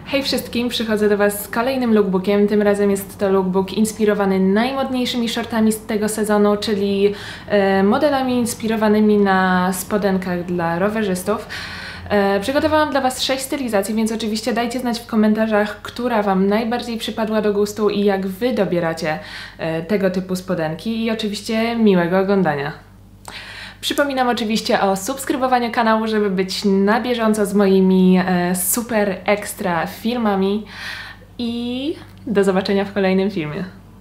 Hej wszystkim, przychodzę do Was z kolejnym lookbookiem. Tym razem jest to lookbook inspirowany najmodniejszymi shortami z tego sezonu, czyli modelami inspirowanymi na spodenkach dla rowerzystów. Przygotowałam dla Was 6 stylizacji, więc oczywiście dajcie znać w komentarzach, która Wam najbardziej przypadła do gustu i jak Wy dobieracie tego typu spodenki. I oczywiście miłego oglądania. Przypominam oczywiście o subskrybowaniu kanału, żeby być na bieżąco z moimi super ekstra filmami i do zobaczenia w kolejnym filmie.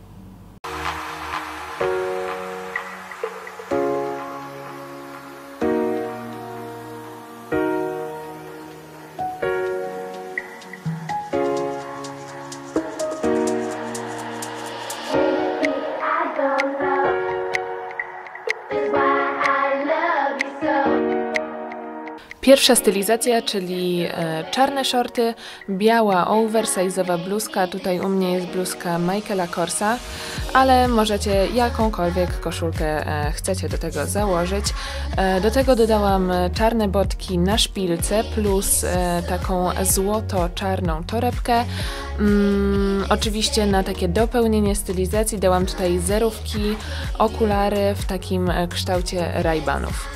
Pierwsza stylizacja, czyli czarne shorty, biała oversize'owa bluzka, tutaj u mnie jest bluzka Michaela Korsa, ale możecie jakąkolwiek koszulkę chcecie do tego założyć. Do tego dodałam czarne botki na szpilce plus taką złoto-czarną torebkę. Oczywiście na takie dopełnienie stylizacji dałam tutaj zerówki, okulary w takim kształcie Ray-Banów.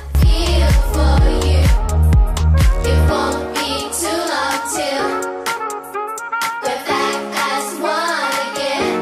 It won't be too long till we're back as one again.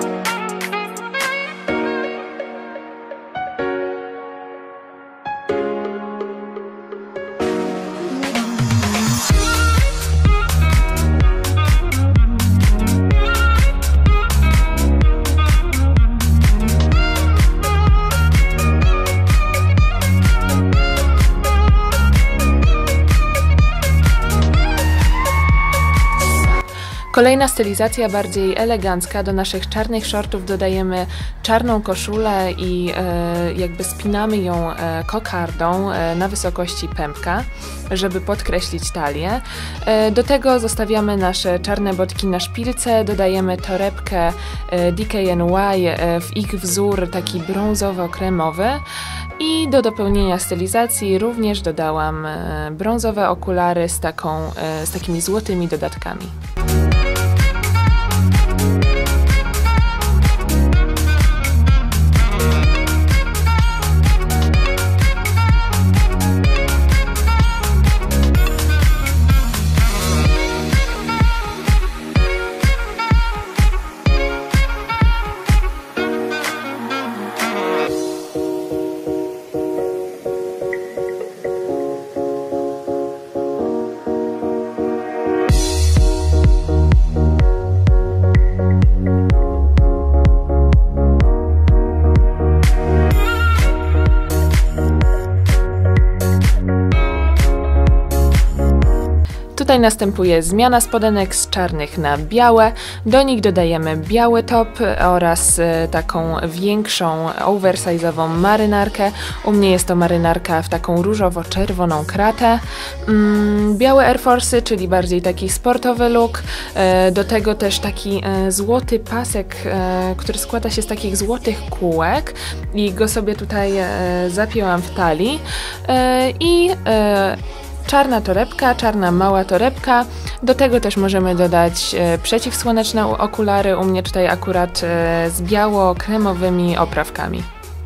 Kolejna stylizacja, bardziej elegancka. Do naszych czarnych shortów dodajemy czarną koszulę i jakby spinamy ją kokardą na wysokości pępka, żeby podkreślić talię. Do tego zostawiamy nasze czarne botki na szpilce, dodajemy torebkę DKNY w ich wzór taki brązowo-kremowy i do dopełnienia stylizacji również dodałam brązowe okulary z takimi złotymi dodatkami. Tutaj następuje zmiana spodenek z czarnych na białe. Do nich dodajemy biały top oraz taką większą oversize'ową marynarkę. U mnie jest to marynarka w taką różowo-czerwoną kratę. Białe Air Force'y, czyli bardziej taki sportowy look. Do tego też taki złoty pasek, który składa się z takich złotych kółek i go sobie tutaj zapięłam w talii. Czarna torebka, czarna mała torebka. Do tego też możemy dodać przeciwsłoneczne okulary, u mnie tutaj akurat z biało-kremowymi oprawkami.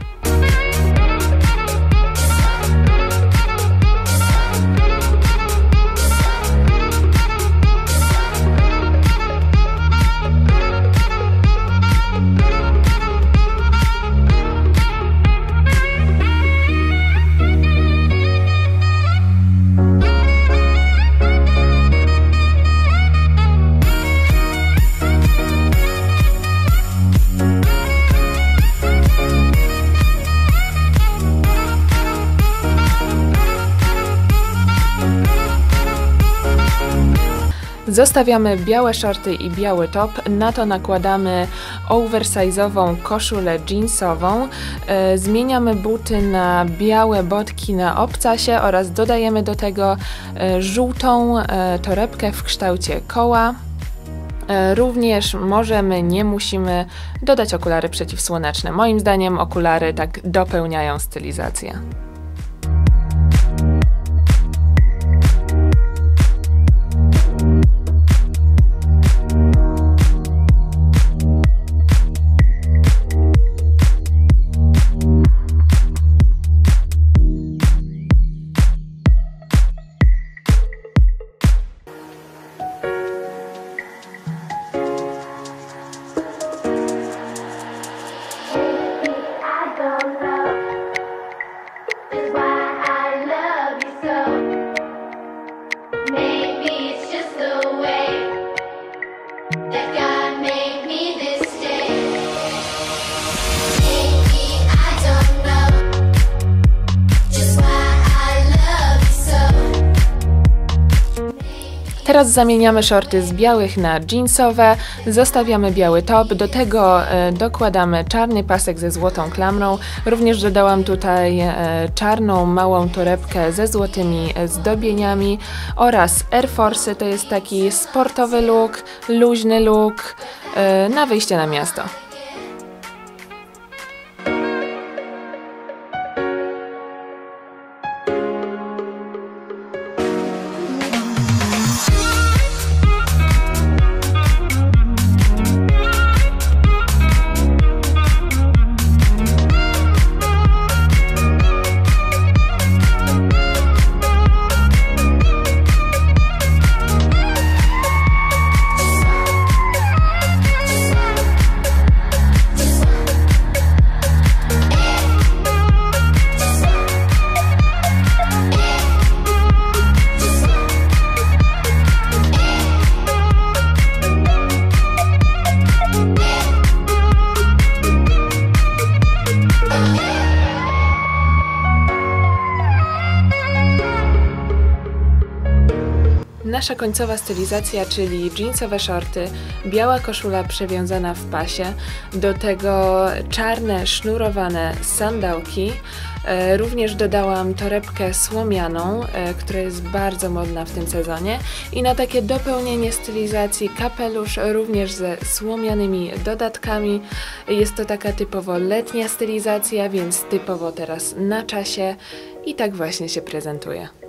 Zostawiamy białe shorty i biały top, na to nakładamy oversize'ową koszulę jeansową, zmieniamy buty na białe botki na obcasie oraz dodajemy do tego żółtą torebkę w kształcie koła. Również możemy, nie musimy dodać okulary przeciwsłoneczne. Moim zdaniem okulary tak dopełniają stylizację. Teraz zamieniamy shorty z białych na jeansowe, zostawiamy biały top, do tego dokładamy czarny pasek ze złotą klamrą, również dodałam tutaj czarną małą torebkę ze złotymi zdobieniami oraz Air Force'y, to jest taki sportowy look, luźny look na wyjście na miasto. Nasza końcowa stylizacja, czyli jeansowe shorty, biała koszula przewiązana w pasie, do tego czarne sznurowane sandałki. Również dodałam torebkę słomianą, która jest bardzo modna w tym sezonie, i na takie dopełnienie stylizacji kapelusz również ze słomianymi dodatkami. Jest to taka typowo letnia stylizacja, więc typowo teraz na czasie i tak właśnie się prezentuje.